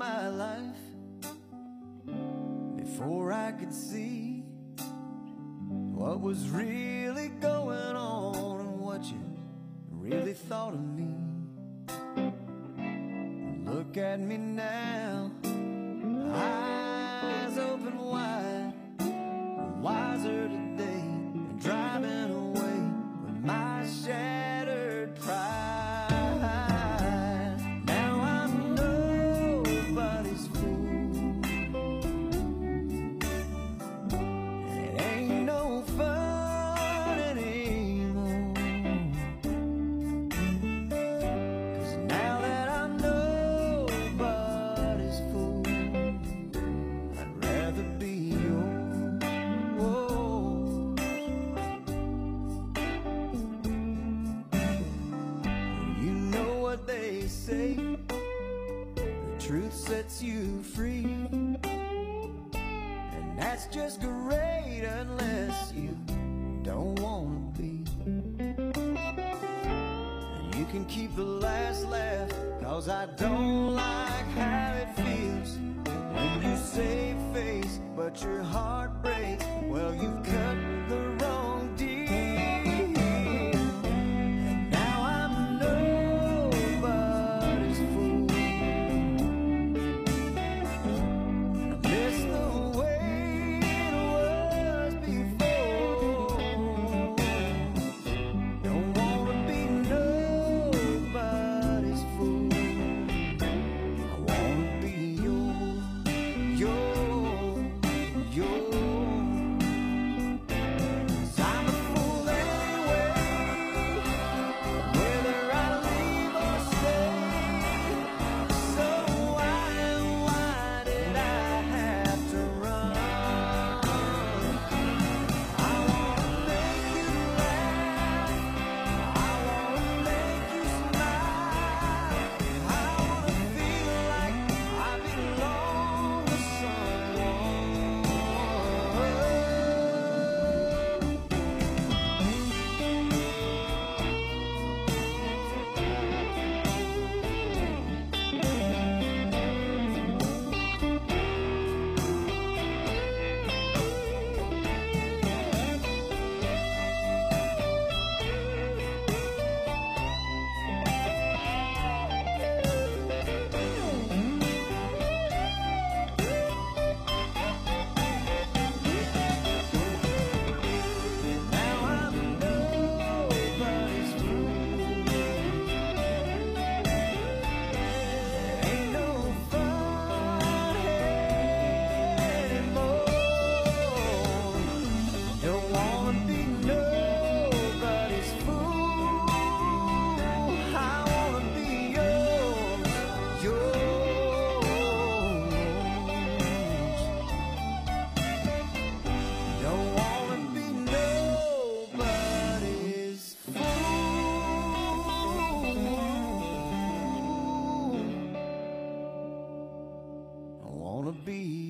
my life before I could see what was really going on and what you really thought of me. Look at me now, eyes open wide, wiser today, and driving away with my shattered pride. Now I'm nobody's fool, and it ain't no fun anymore. 'Cause now that I'm nobody's fool, I'd rather be yours. You know what they say, the truth sets you free, and that's just great unless you don't wanna be. And you can keep the last laugh, 'cause I don't like how it feels when you save face but your heart breaks. Well, you've cut the wrong deal, and now I'm nobody's fool. I miss the way it was before. Don't wanna be nobody's fool. I wanna be yours, yours, yours. 'Cause I'm a fool anyway, whether I leave or stay. So why did I have to run? I wanna make you laugh, I wanna make you smile, I wanna feel like I belong to someone. Now I'm nobody's fool. Ain't no fun anymore. Don't wanna be nobody's fool. I wanna be yours, yours. Don't wanna be nobody's fool. I wanna be